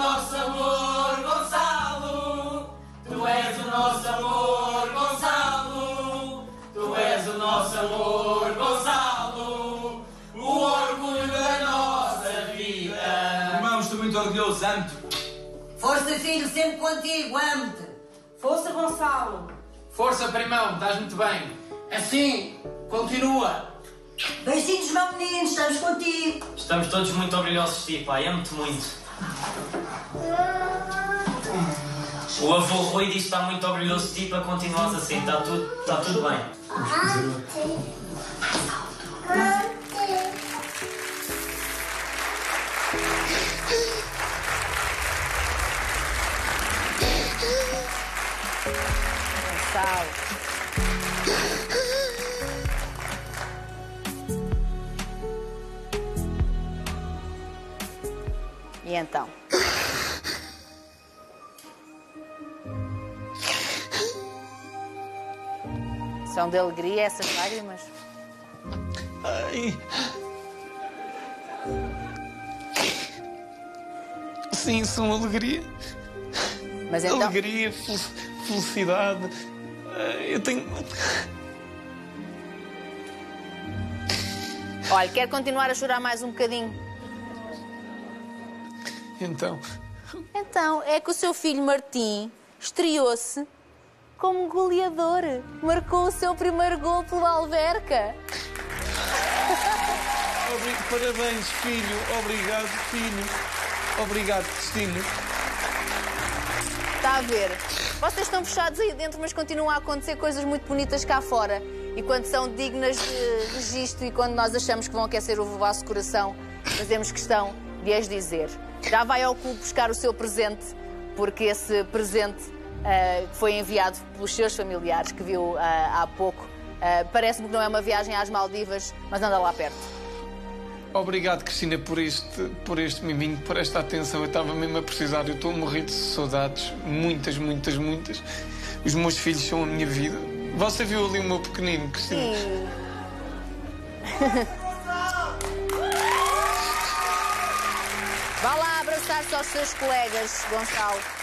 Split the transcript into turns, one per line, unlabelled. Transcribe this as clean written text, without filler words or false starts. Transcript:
nosso amor, Gonçalo. Tu és o nosso amor, Gonçalo. Tu és o nosso amor, Gonçalo. O orgulho da nossa vida.
Irmão, estou muito orgulhoso, amo-te.
Força, filho, sempre contigo, amo-te.
Força, Gonçalo.
Força, primão, estás muito bem. Assim, continua.
Beijinhos, meu menino, estamos contigo.
Estamos todos muito orgulhosos de ti, pai. Amo-te muito. O avô Rui diz que está muito orgulhoso de ti para continuares assim. Está tudo bem.
Gonçalo. E então? São de alegria essas lágrimas?
Ai. Sim, são alegria.
Mas então...
Alegria, felicidade. Eu tenho...
Olha, quer continuar a chorar mais um bocadinho?
Então,
é que o seu filho Martim estreou-se como goleador. Marcou o seu primeiro gol pelo Alverca.
Parabéns, filho. Obrigado, filho. Obrigado, Cristina.
Está a ver? Vocês estão fechados aí dentro, mas continuam a acontecer coisas muito bonitas cá fora. E quando são dignas de registro e quando nós achamos que vão aquecer o vosso coração, fazemos questão de as dizer. Já vai ao clube buscar o seu presente, porque esse presente foi enviado pelos seus familiares, que viu há pouco. Parece-me que não é uma viagem às Maldivas, mas anda lá perto.
Obrigado, Cristina, por este miminho, por esta atenção. Eu estava mesmo a precisar. Eu estou a morrer de saudades. Muitas, muitas, muitas. Os meus filhos são a minha vida. Você viu ali o meu pequenino, Cristina?
Sim. Vá lá abraçar-se aos seus colegas, Gonçalo.